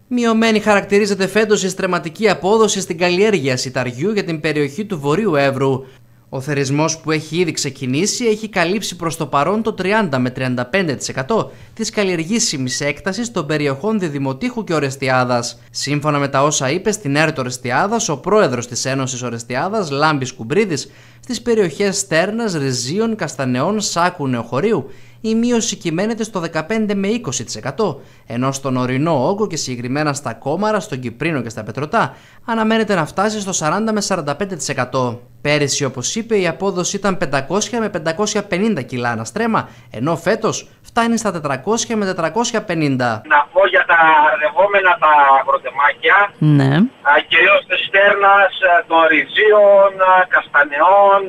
Μειωμένη χαρακτηρίζεται φέτος η στρεματική απόδοση στην καλλιέργεια σιταριού για την περιοχή του Βορείου Εύρου. Ο θερισμός που έχει ήδη ξεκινήσει έχει καλύψει προς το παρόν το 30 με 35% της καλλιεργήσιμης έκτασης των περιοχών Διδημοτήχου και Ορεστιάδας. Σύμφωνα με τα όσα είπε στην ΕΡΤ Ορεστιάδας ο πρόεδρος της Ένωσης Ορεστιάδας, Λάμπης Κουμπρίδης, στις περιοχές Στέρνας, Ριζίων, Καστανεών, Σάκου, Νεοχωρίου η μείωση κυμαίνεται στο 15 με 20%, ενώ στον ορεινό όγκο και συγκεκριμένα στα Κόμαρα, στον Κυπρίνο και στα Πετρωτά αναμένεται να φτάσει στο 40 με 45%. Πέρυσι, όπως είπε, η απόδοση ήταν 500 με 550 κιλά ανά στρέμμα, ενώ φέτος φτάνει στα 400 με 450. Να πω για τα ρευόμενα τα αγροτεμάχια, ναι. Κυρίως της Στέρνας, των Ριζίων, Καστανεών,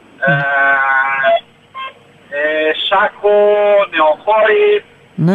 Σάκο, Νεοχώρη, Ναι.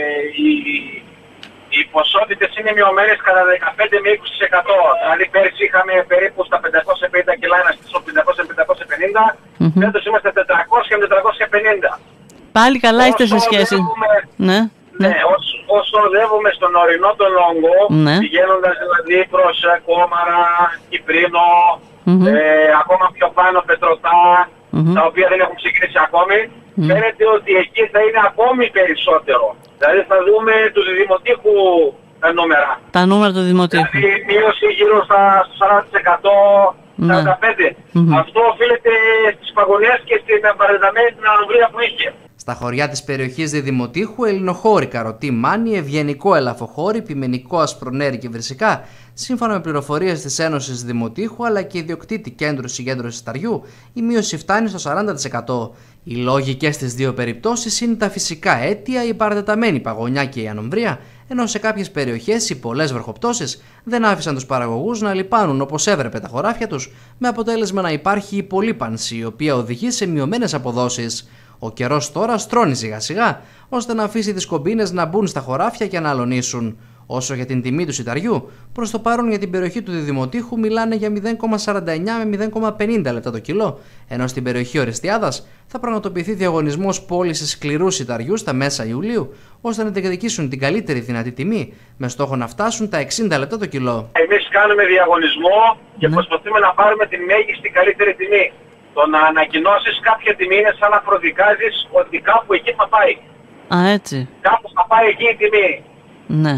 οι ποσότητες είναι μειωμένες κατά 15 με 20%. Δηλαδή πέρυσι είχαμε περίπου στα 550 κιλά, ένα στο 500-550, φέτος είμαστε 400 με 450. Πάλι καλά είστε σε σχέση. Ναι. Ναι, όσο οδεύουμε στον ορεινό τον όγκο, Ναι. πηγαίνοντας δηλαδή προς Κόμαρα, Κυπρίνο, ακόμα πιο πάνω Πετρωτά, τα οποία δεν έχουν ξεκινήσει ακόμη, φαίνεται ότι εκεί θα είναι ακόμη περισσότερο. Δηλαδή θα δούμε του Δημοτήχου νούμερα. Τα νούμερα του Δημοτήχου. Δηλαδή μείωση γύρω στα 40%, 45%. Αυτό οφείλεται στις παγωνιές και στην παρεδαμένη την ανομβρία που είχε. Στα χωριά της περιοχής Διδημοτήχου, ελληνοχώρη, καροτή, μάνι, ευγενικό ελαφοχώρη, πιμενικό, ασπρονέρι και βρυσικά, σύμφωνα με πληροφορίες της Ένωσης Δημοτήχου αλλά και ιδιοκτήτη κέντρου συγκέντρωσης σιταριού, η μείωση φτάνει στο 40%. Οι λόγοι και στις δύο περιπτώσεις είναι τα φυσικά αίτια, η παρατεταμένη παγωνιά και η ανομβρία, ενώ σε κάποιες περιοχές οι πολλές βροχοπτώσεις δεν άφησαν τους παραγωγούς να λιπάνουν όπως έπρεπε τα χωράφια τους, με αποτέλεσμα να υπάρχει υπολείπανση, η οποία οδηγεί σε μειωμένες αποδόσεις. Ο καιρός τώρα στρώνει σιγά σιγά, ώστε να αφήσει τις κομπίνες να μπουν στα χωράφια και να αλωνίσουν. Όσο για την τιμή του σιταριού, προς το παρόν για την περιοχή του Διδημοτήχου μιλάνε για 0,49 με 0,50 λεπτά το κιλό, ενώ στην περιοχή Ορεστιάδας θα πραγματοποιηθεί διαγωνισμός πώλησης σκληρού σιταριού στα μέσα Ιουλίου, ώστε να διεκδικήσουν την καλύτερη δυνατή τιμή, με στόχο να φτάσουν τα 60 λεπτά το κιλό. Εμείς κάνουμε διαγωνισμό και προσπαθούμε να πάρουμε τη μέγιστη καλύτερη τιμή. Το να ανακοινώσεις κάποια τιμή είναι σαν να προδικάζεις ότι κάπου εκεί θα πάει. Α, έτσι. Κάπου θα πάει εκεί η τιμή. Ναι.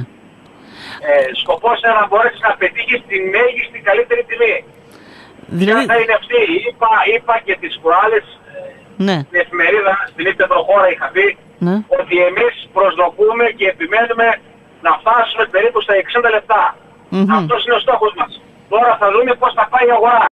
Σκοπός είναι να μπορέσεις να πετύχεις τη μέγιστη καλύτερη τιμή. Δηλαδή... Ποια θα είναι αυτή, είπα και τις προάλλες, ναι. Στην εφημερίδα, στην Υπετροχώρα είχα πει, Ναι. ότι εμείς προσδοκούμε και επιμένουμε να φτάσουμε περίπου στα 60 λεπτά. Αυτός είναι ο στόχος μας. Τώρα θα δούμε πώς θα πάει η αγορά.